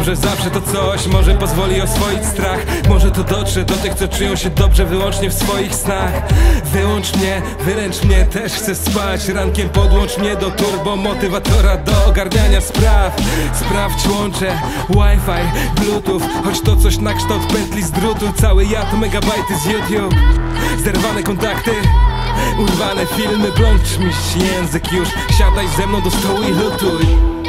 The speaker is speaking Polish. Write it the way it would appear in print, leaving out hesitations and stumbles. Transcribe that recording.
dobrze, zawsze to coś może pozwoli oswoić strach. Może to dotrze do tych, co czują się dobrze wyłącznie w swoich snach. Wyłącz mnie, wyręcz mnie, też chcę spać. Rankiem podłącz mnie do turbomotywatora, do ogarniania spraw. Sprawdź łącze, Wi-Fi, Bluetooth, choć to coś na kształt pętli z drutu. Cały ja to megabajty z YouTube. Zerwane kontakty, urwane filmy, błącz mi język już. Siadaj ze mną do stołu i lutuj.